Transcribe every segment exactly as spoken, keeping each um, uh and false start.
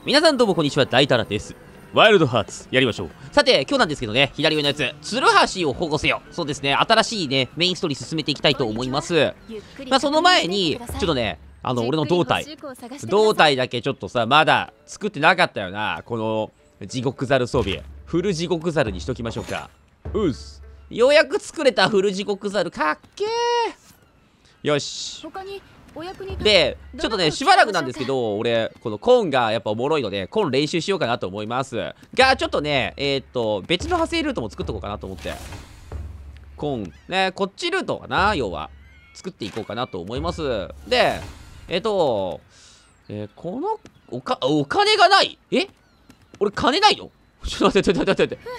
皆さんどうもこんにちは、大太郎です。ワイルドハーツ、やりましょう。さて、今日なんですけどね、左上のやつ、ツルハシを保護せよ。そうですね、新しいね、メインストーリー進めていきたいと思います。まあ、その前に、ちょっとね、あの、俺の胴体。胴体だけちょっとさ、まだ作ってなかったよな。この、地獄ザル装備。フル地獄ザルにしときましょうか。うっす。ようやく作れたフル地獄ザル、かっけー。よし。で、ちょっとね、しばらくなんですけど、俺、このコーンがやっぱおもろいので、コーン練習しようかなと思います。が、ちょっとね、えー、っと、別の派生ルートも作っとこうかなと思って。コーン、ね、こっちルートかな、要は。作っていこうかなと思います。で、えー、っと、えー、この、おか、お金がないえ俺金ないのちょっと待って、ちょっと待って、待って。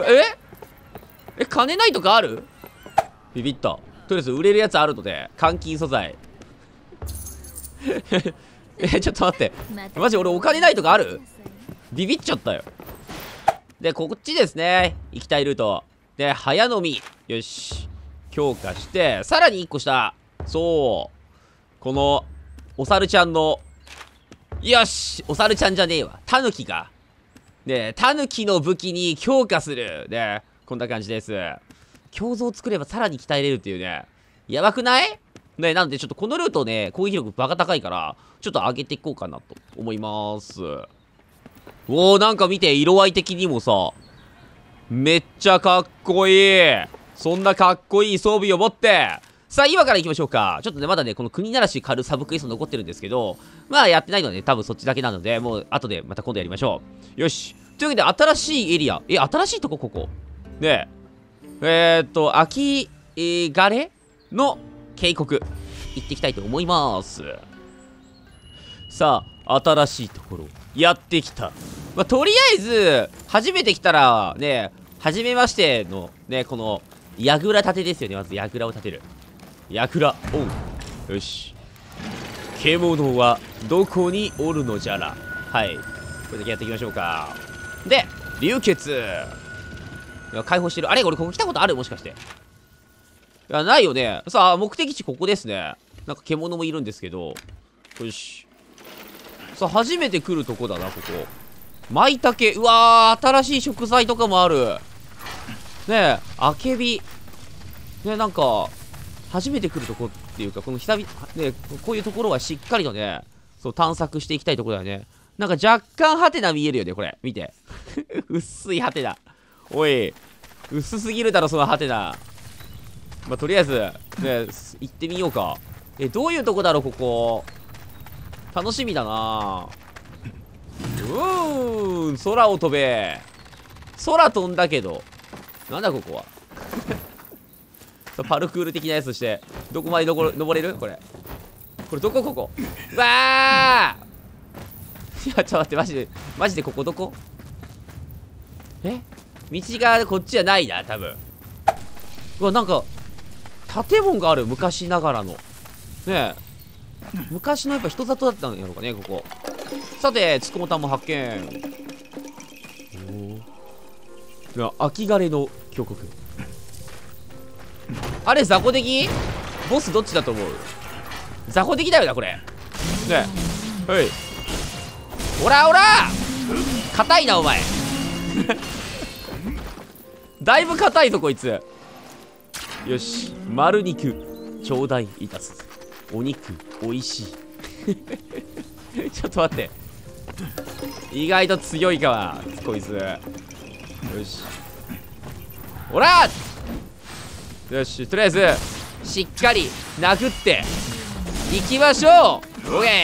ええ、金ないとかあるビビった。とりあえず売れるやつあるので、換金素材。え、ちょっと待って。マジ俺お金ないとかある？ビビっちゃったよ。で、こっちですね。行きたいルート。で、早飲み。よし。強化して、さらにいっこ下。そう。この、お猿ちゃんの、よし！お猿ちゃんじゃねえわ。タヌキが。で、タヌキの武器に強化する。で、こんな感じです。胸像を作ればさらに鍛えれるっていうね。やばくないね、なのでちょっとこのルートね、攻撃力バカ高いから、ちょっと上げていこうかなと思います。おー、なんか見て、色合い的にもさ、めっちゃかっこいい。そんなかっこいい装備を持って、さあ今から行きましょうか。ちょっとね、まだね、この国ならし狩るサブクエスト残ってるんですけど、まあやってないので、ね、多分そっちだけなので、もう後でまた今度やりましょう。よし。というわけで、新しいエリア。え、新しいとこここ。で、えー、っと、秋、えー、ガレの渓谷、行っていきたいと思います。さあ、新しいところ、やってきた。まあ、とりあえず、初めて来たら、ね、初めましての、ね、この、櫓立てですよね。まず、櫓を立てる。櫓、おう。よし。獣は、どこにおるのじゃら。はい。これだけやっていきましょうか。で、流血。解放してる。あれ俺ここ来たことあるもしかして。いや、ないよね。さあ、目的地ここですね。なんか獣もいるんですけど。よし。さあ、初めて来るとこだな、ここ。舞茸。うわー、新しい食材とかもある。ねえ、あけび。ねえ、なんか、初めて来るとこっていうか、この久々、ねこういうところはしっかりとね、そう、探索していきたいところだよね。なんか若干ハテナ見えるよね、これ。見て。薄いハテナ。おい、薄すぎるだろ、そのハテナ。まあ、とりあえず、ね、行ってみようか。え、どういうとこだろう、ここ。楽しみだな。うーん、空を飛べ。空飛んだけど。なんだ、ここは。パルクール的なやつして、どこまで登れ、登れるこれ。これ、どこ、ここ。うわーいや、ちょっと待って、マジで、マジでここどこえ道がこっちじゃないな、多分。うわ、なんか、建物がある、昔ながらの。ねえ。昔のやっぱ人里だったんやろうかね、ここ。さて、つくもたんも発見。おお。秋枯れの峡谷。あれ、雑魚敵ボスどっちだと思う雑魚敵だよな、これ。ねえ。はい。おらおら硬いな、お前。だいぶ硬いぞこいつ。よし、丸肉ちょうだいいたす。お肉おいしい。ちょっと待って、意外と強いかはこいつ。よし、おらよし、とりあえずしっかり殴っていきましょう。オッケ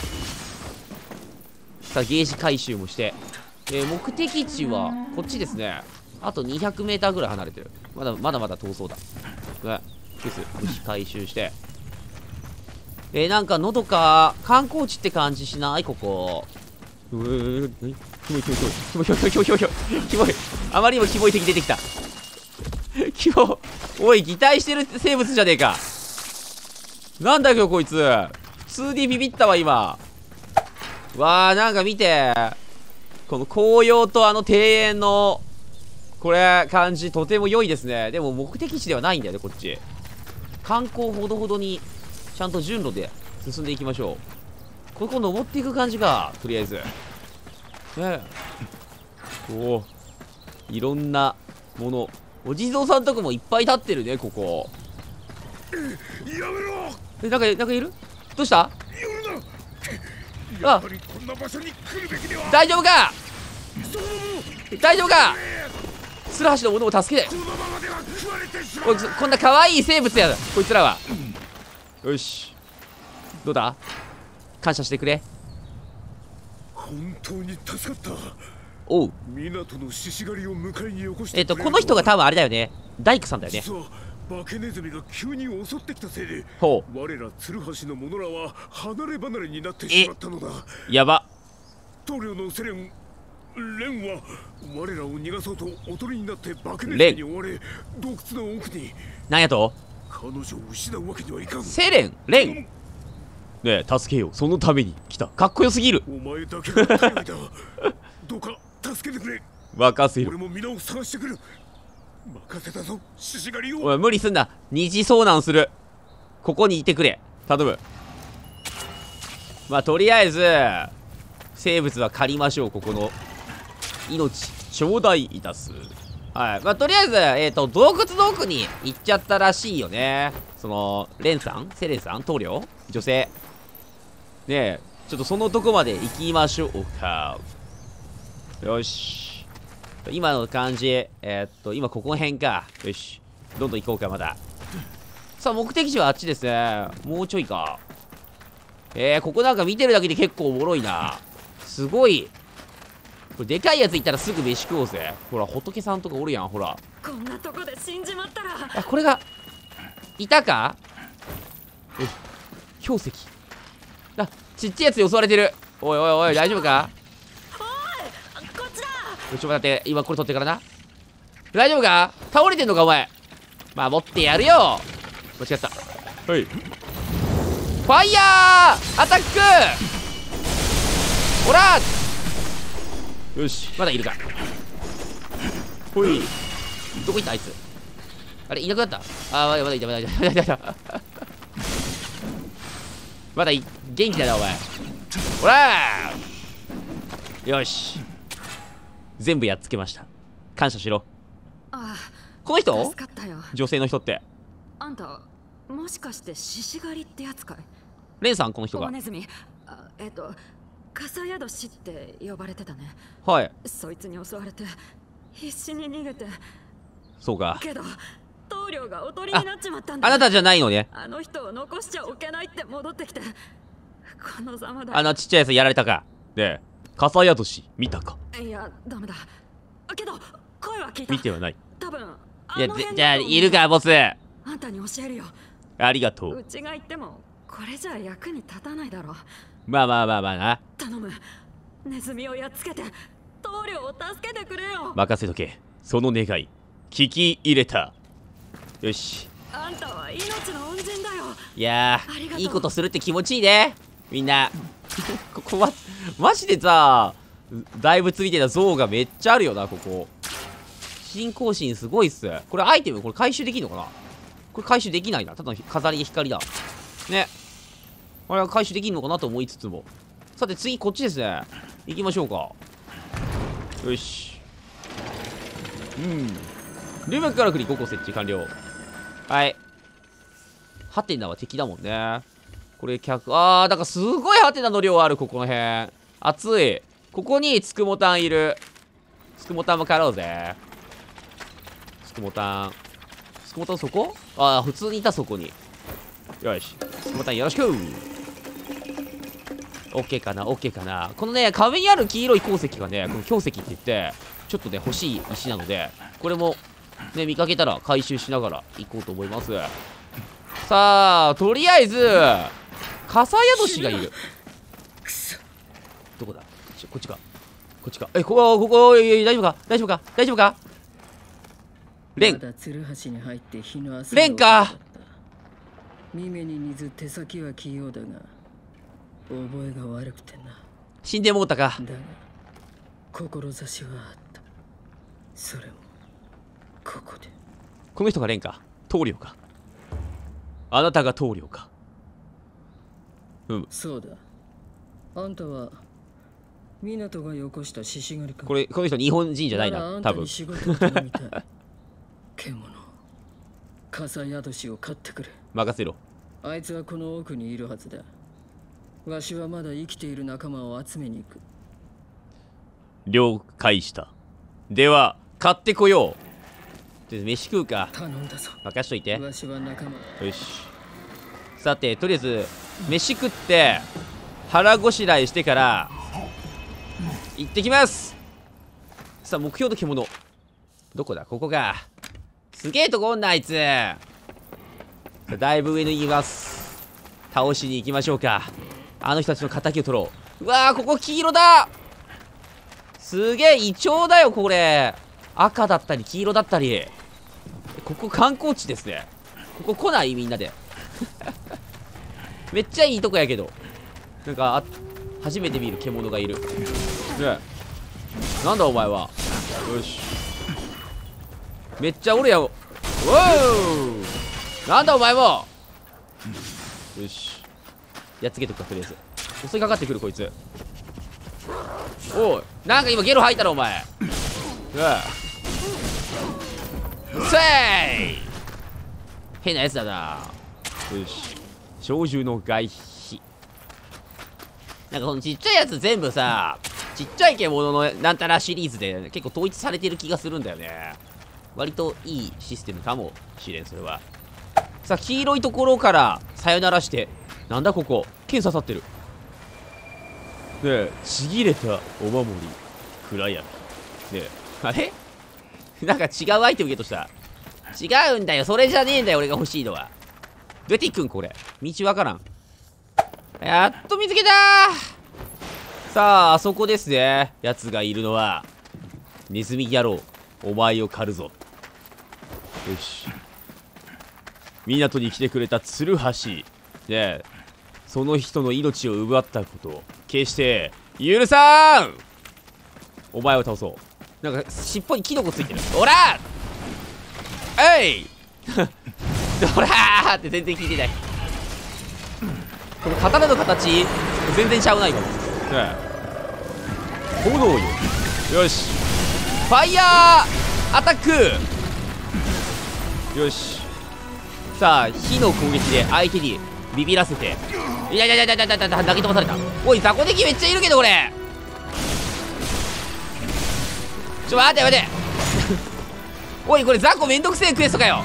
ー。さあ、ゲージ回収もして、えー、目的地はこっちですね。あとにひゃくメーターぐらい離れてる。まだまだまだ遠そうだ。ね。です。虫回収して。えー、なんかのどか、観光地って感じしないここ。うー、キモいキモいキモい。キモいキモいキモいキモいキモい。キモい。あまりにもキモい敵出てきた。キモ。おい、擬態してる生物じゃねえか。なんだよ、こいつ。普通にビビったわ、今。わー、なんか見て。この紅葉とあの庭園の、これ、感じ、とても良いですね。でも、目的地ではないんだよね、こっち。観光ほどほどに、ちゃんと順路で進んでいきましょう。ここ登っていく感じか、とりあえず。 ねえ、おお、いろんなもの。お地蔵さんとかもいっぱい立ってるね、ここ。 やめろ。 え、なんかなんかいる？どうした？ やっぱりこんな場所に来るべきでは。 大丈夫か？大丈夫か？ツルハシのものを助けて。おい、こんな可愛い生物やだこいつらは。よし、どうだ？感謝してくれ。 本当に助かった。 おう。 港の獅子狩りを迎えによこしてえっとこの人が多分あれだよね、大工さんだよね。 実は化けネズミが急に襲ってきたせいで、 ほう、我らツルハシの者らは離れ離れになってしまったのだ。 やば。 棟梁のセレンレンは我らを逃がそうとおとりになって化けネズミに追われ、洞窟の奥に。 なんやと？ 彼女を失うわけにはいかん。 セレンレン、ねえ、助けよう。そのために来た。かっこよすぎる。 お前だけが頼りだ。どうか助けてくれ。 任せよ。 俺も皆を探してくる。任せたぞ、獅子狩りを。 おい、無理すんな。二次遭難する。ここにいてくれ。頼む。まあとりあえず生物は狩りましょう。ここの命頂戴いたす。はい、まあとりあえずえっ、ー、と洞窟の奥に行っちゃったらしいよね。そのレンさん、セレンさん、棟梁、女性ねえ、ちょっとそのとこまで行きましょうか。よし、今の感じ、えー、っと今ここら辺か。よし、どんどん行こうか。まださあ目的地はあっちですね。もうちょいか。えー、ここなんか見てるだけで結構おもろいな。すごい。これでかいやついたらすぐ飯食おうぜ。ほら仏さんとかおるやん。ほら、 こんなとこで死んじまったら。 あ、これがいたか。え、氷石。あ、ちっちゃいやつに襲われてる。おいおいおい、大丈夫か。 おい、こっちだ。 ちょっと待って、今これ取ってからな。大丈夫か。倒れてんのかお前。まあ持ってやるよ。間違った。はい、ファイヤーアタック。ほら、よし、まだいるか。ほい、どこ行ったあいつ。あれいなくなった。あー、まだいたまだいたまだいたまだいたまだい元気だなお前。ほらー、よし、全部やっつけました。感謝しろ。 ああ、 この人助かったよ。 女性の人って。 あんたもしかして獅子狩りってやつかい。 レンさん、この人が。 大ネズミ、あ、えっと笠宿氏って呼ばれてたね。 はい、 そいつに襲われて必死に逃げて。 そうか。 けど棟梁がおとりになっちまったんだ。 あなたじゃないのね。 あの人を残しちゃおけないって戻ってきて、このざまだ。 あのちっちゃいやつやられたか。で、笠宿氏見たか。 いや、ダメだ。けど声は聞いた。 見てはない。 多分いや、 あの辺じゃあいるかボス。 あんたに教えるよ。 ありがとう。 うちが言ってもこれじゃ役に立たないだろう。 まあまあまあまあな。 頼む、ネズミをやっつけて棟梁を助けてくれよ。 任せとけ。その願い聞き入れた。よし、 あんたは命の恩人だよ。 いやー、いいことするって気持ちいいねみんなここまマジでさ、大仏みたいな像がめっちゃあるよな。ここ信仰心すごいっす。これアイテム、これ回収できんのかな。これ回収できないな。ただの飾りで光だね。あれは回収できんのかなと思いつつも。さて次こっちですね。行きましょうか。よし、うん、留学からくりごこ設置完了。はい、ハテナは敵だもんね。これ客、あー、だからすごいハテナの量ある。ここの辺熱い。ここにつくもたんいる。つくもたんも狩ろうぜ。つくもたん、つくもたんそこ、あー、普通にいた。そこに。よし、つくもたんよろしく。オッケーかな、オッケーかな。このね、壁にある黄色い鉱石がね、この氷石って言ってちょっとね欲しい石なので、これもね見かけたら回収しながら行こうと思います。さあとりあえず笠宿氏がいる。どこだ、こっちか、こっちか。え、ここ、ここ、大丈夫か、大丈夫か、大丈夫か。レン、レンか。 耳に似ず手先は器用だが覚えが悪くてな。 死んでもうたか。 だが志はあった。それもここで。 この人がレンか。棟梁か。あなたが棟梁か。うん、 そうだ。あんたは港がよこした獅子狩りか。 これこの人日本人じゃないならあなん多分たに仕事を頼みたい。獣笠宿しを買ってくれ。 任せろ。 あいつはこの奥にいるはずだ。わしはまだ生きている仲間を集めに行く。 了解した。では買ってこよう。で飯食うか。 頼んだぞ。 任しといて。 わしは仲間。 よし。さてとりあえず飯食って腹ごしらえしてから行ってきます。さあ目標の獣どこだ。ここか。すげえとこおんなあいつ。だいぶ上にいます。倒しに行きましょうか。あの人たちの敵を取ろう。うわーここ黄色だ。すげえイチョウだよこれ。赤だったり黄色だったり。ここ観光地ですね。ここ来ないみんなで。めっちゃいいとこやけど。なんかあ初めて見る獣がいる。ねえなんだお前は。よしめっちゃおるやん。おおなんだお前も。よしやっつけとくかとりあえず。襲いかかってくるこいつ。おいなんか今ゲロ吐いたろお前。うわせい変なやつだな。よし鳥獣の外皮。なんかこのちっちゃいやつ全部さちっちゃい獣のなんたらシリーズで結構統一されてる気がするんだよね。割といいシステムかもしれんそれは。さあ黄色いところからさよならして。なんだここ剣刺さってる。ねえちぎれたお守り暗闇。ねえあれなんか違うアイテムゲットした。違うんだよそれじゃねえんだよ俺が欲しいのは。どうやって行くんこれ。道わからん。やっと見つけたー。さああそこですねやつがいるのは。ネズミ野郎お前を狩るぞ。よし港に来てくれたツルハシねえその人の命を奪ったことを決して許さん。お前を倒そう。なんか尻尾にキノコついてる。おらえいドラーって全然効いてない。この刀の形全然ちゃうないかも。ねえ炎よ。よしファイヤーアタック。よしさあ火の攻撃で相手にビビらせて。いやいやいやいやいやいや投げ飛ばされた。おい雑魚敵めっちゃいるけどこれ。ちょ待って待っておいこれ雑魚めんどくせえクエストかよ。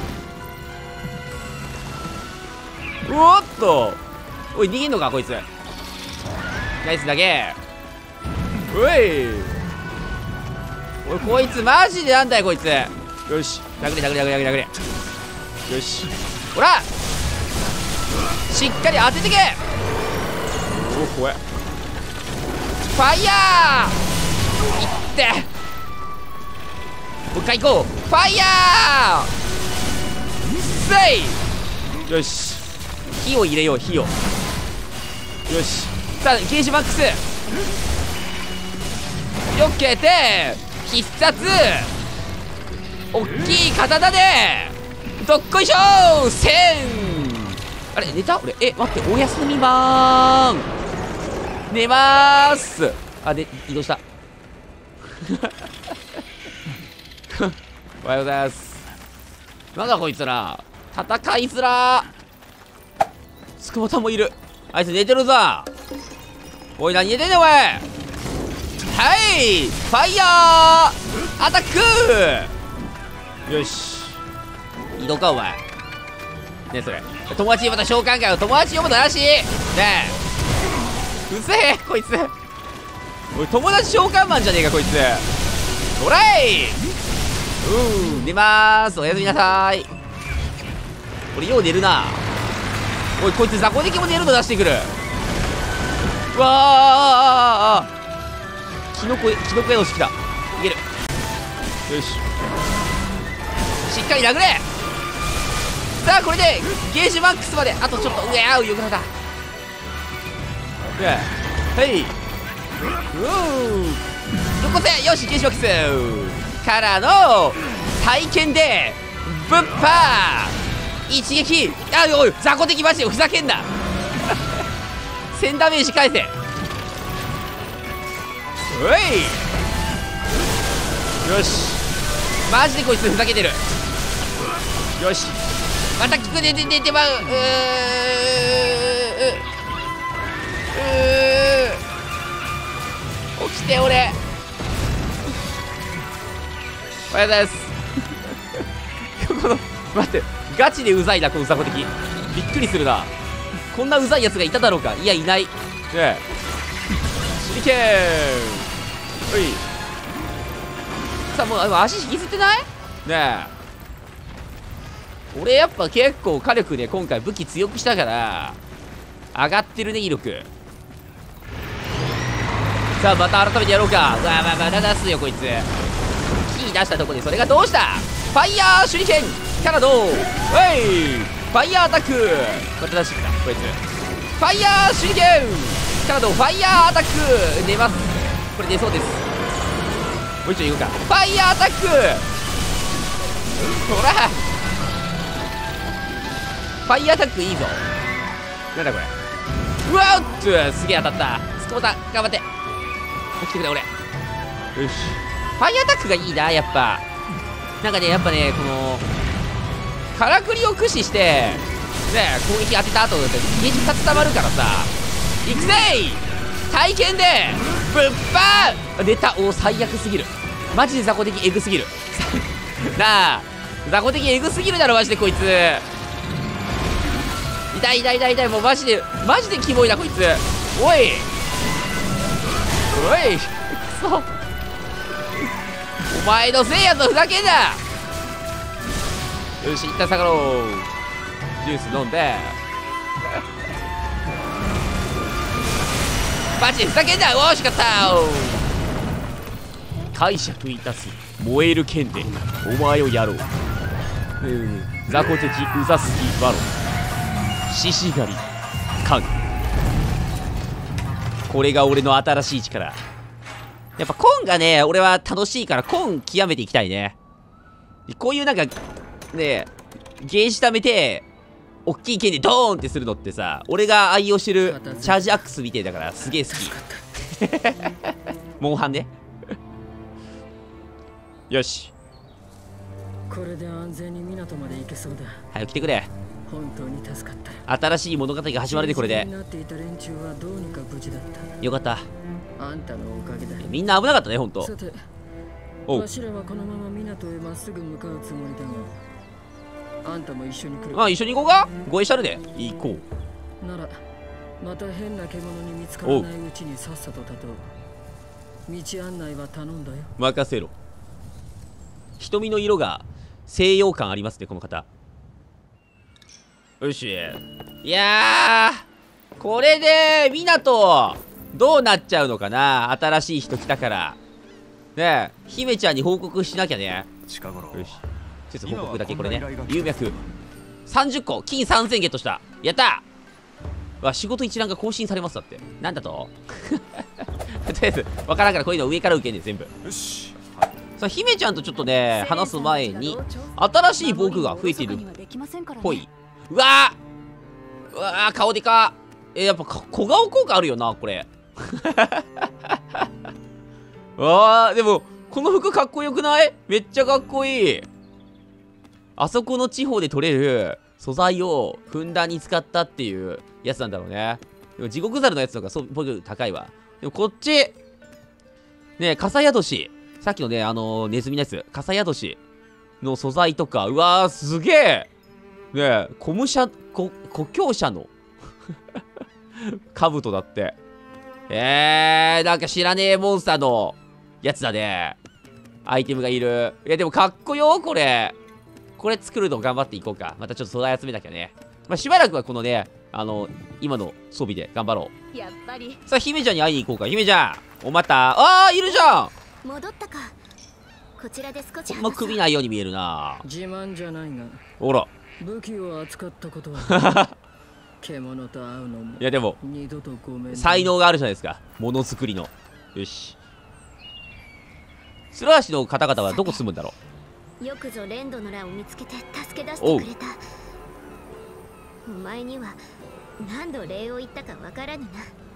うおっとおい逃げんのかこいつ。ナイスだけ。おいおいこいつマジでなんだよこいつ。よし殴れ殴れ殴れ殴れ殴れ。よしほらしっかり当ててけ。おお怖え。ファイヤーいってもう一回行こう。ファイヤーせい。よし火を入れよう火を。よしさあゲージマックスよけて必殺おっきい刀でどっこいしょーせん。あれ寝た俺。え待っておやすみまーん寝まーす。あで移動したおはようございます。なんだこいつら戦いづらー。つくばたもいる。あいつ寝てるぞ。おい何寝てんねんお前。はいファイヤーアタック。よし移動かお前。ねえそれ友達また召喚会を友達呼ぶのなしねえ。うぜえこいつ。おい友達召喚マンじゃねえかこいつ。おらいうん寝まーすおやすみなさーい。俺よう寝るな。おいこいつ雑魚敵も寝るの出してくる。うわーキノコキノコ屋の式だ。いける。よししっかり殴れ。さあこれでゲージマックスまであとちょっと。うわーよくなった。はいうんよこせ。よしゲージマックスからの体験でぶっぱー一撃。あおい雑魚敵マジでふざけんなせんダメージ返せ。 うい、よし、マジでこいつふざけてる。よし、また効くで出てまう。うーうー起きて俺。おはようございますこの待って、ガチでうざいなこの雑魚敵。びっくりするな。こんなうざいやつがいただろうか。いや、いないねえ。手裏剣、おいさあ、もう足引きずってないねえ。俺やっぱ結構火力で今回武器強くしたから上がってるね、威力。さあまた改めてやろうか。うわまあまだ出すよこいつ。キー出したとこでそれがどうした。ファイヤー手裏剣からどう、おいファイヤーアタック、また出してきたこいつ。ファイヤー手裏剣からどう、ファイヤーアタック、出ます。これ出そうです。もう一丁いこうか。ファイヤーアタック、ほらファイヤーアタックいいぞ。なんだこれ。うわっとすげえ当たった。スコータ頑張って起きてくれ俺。よし、ファイヤーアタックがいいなやっぱ。なんかねやっぱねこのからくりを駆使してね攻撃当てた後ってゲージふたつ溜まるからさ。いくぜい体験でぶっぱー出た。お最悪すぎるマジで雑魚的エグすぎるなあ雑魚的エグすぎるだろマジでこいつ。痛い痛い痛い痛い、もうマジでマジでキモいなこいつ。おいおいくそお前のせいやぞふざけんな。よし一旦下がろう。ジュース飲んでマジでふざけんな。おーしかった解釈いたす燃える剣でお前をやろう。うん雑魚的うざすぎバロン獅子狩りカン。これが俺の新しい力。やっぱコンがね俺は楽しいからコン極めていきたいね。こういうなんかねゲージ貯めておっきい剣でドーンってするのってさ、俺が愛用してるチャージアックスみてえだからすげえ好きモンハンねよしこれで安全に港まで行けそうだ。 早く来てくれ。 本当に助かった。 新しい物語が始まるでこれで。 なっていた連中はどうにか無事だった。 よかった。 あんたのおかげだ。 みんな危なかったねほんと。 さておうわしらはこのまま港へまっすぐ向かうつもりだが、あんたも一緒に来る。 まあ一緒に行こうか。ご一緒あるで行こうならまた変な獣に見つからないうちにさっさと立とう。道案内は頼んだよ。 任せろ。瞳の色が西洋感ありますねこの方。よしいやーこれで港どうなっちゃうのかな。新しい人来たからねえ姫ちゃんに報告しなきゃね。 近頃よしちょっと報告だけこれね。有脈さんじゅっこ金さんぜんゲットした。やったー。わ仕事一覧が更新されますだって。なんだととりあえずわからんからこういうの上から受けんね全部。 よしさあ姫ちゃんとちょっとね話す前に新しい防具が増えているっぽい。うわーうわー顔でかえー、やっぱ小顔効果あるよなこれわーでもこの服かっこよくない？めっちゃかっこいい。あそこの地方で取れる素材をふんだんに使ったっていうやつなんだろうね。でも地獄猿のやつとかそう僕高いわ。でもこっちねえ笠宿しさっきのねあのー、ネズミのやつ笠宿しの素材とかうわーすげえねえ古武者古故郷者の兜だって。えーなんか知らねえモンスターのやつだね。アイテムがいる。いやでもかっこよこれ。これ作るの頑張っていこうか。またちょっと素材集めなきゃね。まあ、しばらくはこのねあの今の装備で頑張ろう。 やっぱりさあ姫ちゃんに会いに行こうか。姫ちゃんおまた。あーいるじゃん。 戻ったか。こちらで少しもう首ないように見えるな。 自慢じゃないがほら武器を扱ったことは獣と会うのもいやでも二度とごめん。 才能があるじゃないですかものづくりの。よし鶴橋の方々はどこ住むんだろよくぞレンドのラを見つけて助け出してくれた。お前には何度礼を言ったかわからぬな。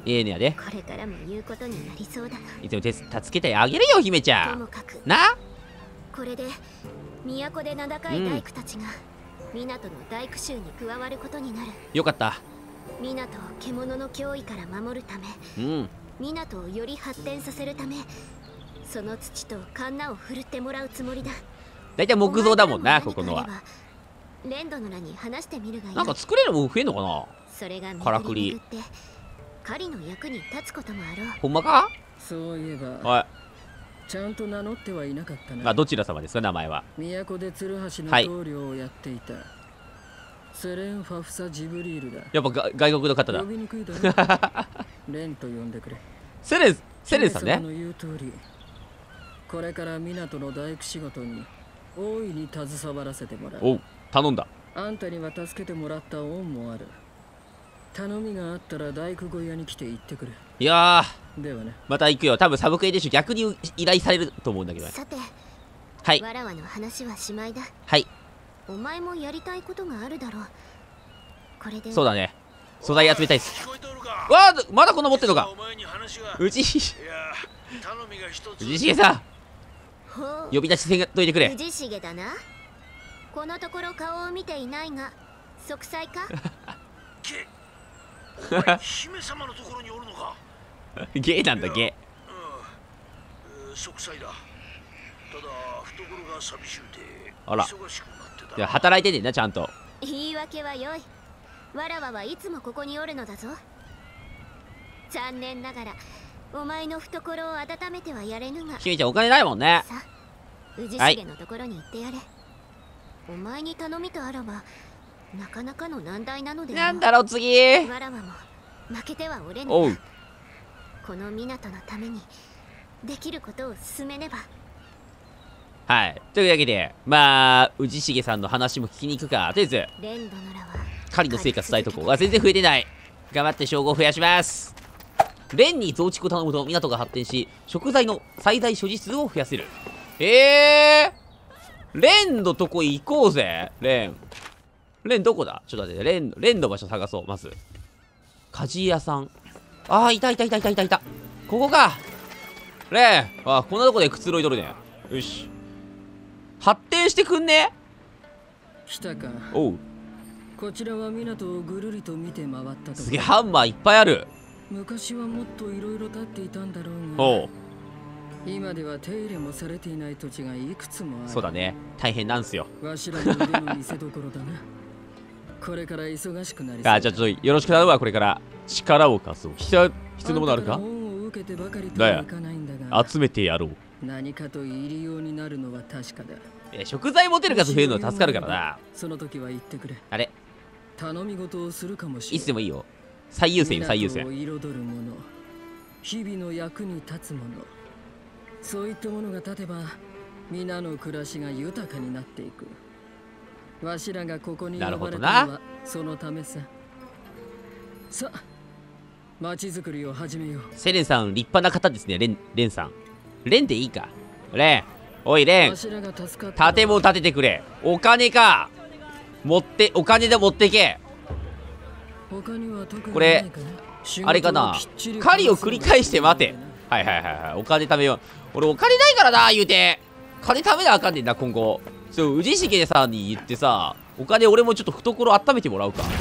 ええねやで。 これからも言うことになりそうだが、 いつも手助けてあげるよ姫ちゃん。 ともかくな。 これで都で名高い大工たちが湊の大工衆に加わることになる。 よかった。 湊を獣の脅威から守るため、 うん湊をより発展させるため、その土とカンナを振るってもらうつもりだ。 だいたい木造だもんな、ここのは。 レンドの名に話してみるがいい。 なんか作れるもん増えんのかな。 それがからくり巡って狩りの役に立つこともあろう。 ほんまか。 そういえばはい。 ちゃんと名乗ってはいなかったな。 あ、どちら様ですか、名前は。 都で鶴橋の棟梁をやっていた、セレン・ファフサ・ジブリールだ。 やっぱが外国の方だ呼。びにくいだろレンと呼んでくれ。 セレンセレンさんね。 姫様の言う通り、これから港の大工仕事に大いに携わらせてもらう。 おう、頼んだ。 あんたには助けてもらった恩もある。頼みがあったら大工小屋に来て言ってくれ。 いやー、 ではね。 また行くよ。多分サブクエでしょ。逆に依頼されると思うんだけどね。 さて、 はいわらわの話はしまいだ。 はい。 お前もやりたいことがあるだろう。これでそうだね。素材集めたいっす。 聞こえておるか。 わあ、まだこんな持ってんのか。 お前に話が。 うちいや、頼みが一つ。 氏重さん、 ほう、 呼び出しせんといてくれ。 氏重だな。このところ顔を見ていないが息災か。 ゲお前姫様のところにおるのか。 ゲーなんだゲうん、えー息災だ。ただ懐が寂しゅうてあら忙しくなってー。いやた。 働いてんねんな、ちゃんと。 言い訳はよい。わらわはいつもここにおるのだぞ。残念ながらお前の懐を温めてはやれぬが、 姫ちゃんお金ないもんね。 さ氏はい重のところに行ってやれ。お前に頼みとあらばなかなかの難題なのでなんだろう次。 わらわも負けてはおれぬおうが、この港のためにできることを進めねば。 はい。というわけで、まあ、氏重さんの話も聞きに行くか。とりあえず、 レンドのらは狩りの成果伝えとこう。あ、全然増えてない。頑張って称号増やします。レンに増築を頼むと港が発展し、食材の最大所持数を増やせる。えー、レンのとこ行こうぜ。レン。レンどこだ。ちょっと待って、レン、レンの場所探そう。まず。鍛冶屋さん。あー、いたいたいたいたいたいた。ここか。レン。あ、こんなとこでくつろいとるね。よし。発展してくんね。 来たか。 おう。 こちらは港をぐるりと見て回ったところ。 すげえ、ハンマーいっぱいある。 昔はもっといろいろ建っていたんだろうが、 おう。 今では手入れもされていない土地がいくつもある。 そうだね。大変なんすよ。 わしらの腕の見せ所だな。これから忙しくなりそうだ。 あ、じゃあちょっとよろしく頼むわ、これから。力を貸そう。必要、必要なものあるか。 恩を受けてばかりとはいかないんだが、 集めてやろう。 何かと入りようになるのは確かだ。 え、食材持てる数増えるのは助かるからな。 その時は言ってくれ。 あれ、 頼み事をするかもしれない。 いつでもいいよ。最優先よ、最優先。 港を彩るもの、日々の役に立つもの、そういったものが立てば皆の暮らしが豊かになっていく。わしらがここに呼ばれたのはそのためさ。さあ、町づくりを始めよう。 セレンさん、立派な方ですね、レン、レンさん。レンでいいか。レン、おいレン、 わしらが助かった建物建ててくれ。お金か。持って、お金で持ってけ。 他には特にこれないかな。 あれかな。 狩狩りを繰り返して待て。はいはいはいはい。お金貯めよう。俺お金ないからな、言うて。金貯めなあかんねんな、今後。そう、氏重さんに言ってさ、お金俺もちょっと懐温めてもらうか。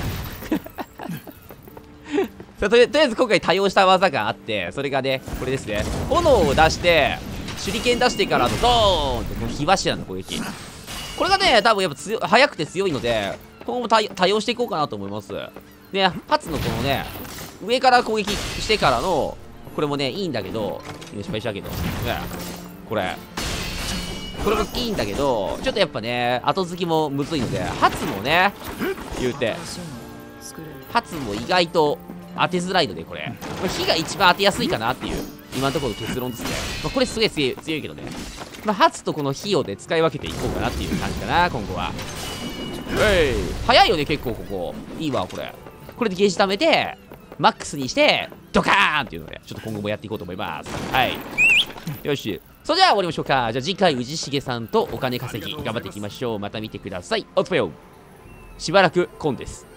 さあとり、とりあえず今回多用した技があって、それがね、これですね。炎を出して、手裏剣出してからのドーンってこの火柱の攻撃。これがね、多分やっぱ強い、速くて強いので、今後も多多用していこうかなと思います。ね、初のこのね、上から攻撃してからの、これもね、いいんだけど、失敗したけど、ね、これ。これもいいんだけど、ちょっとやっぱね、後付きもむずいので、初もね、言うて、初も意外と当てづらいので、これ。これ火が一番当てやすいかなっていう、今のところの結論ですね。まあ、これすげえ強い、強いけどね。まあ、初とこの火をで使い分けていこうかなっていう感じかな、今後は。えい、早いよね、結構ここ。いいわ、これ。これでゲージ貯めて、マックスにして、ドカーンっていうので、ちょっと今後もやっていこうと思います。はい。よし。それでは終わりましょうか。じゃあ次回、氏重さんとお金稼ぎ、頑張っていきましょう。また見てください。おつぽよ。しばらくコンです。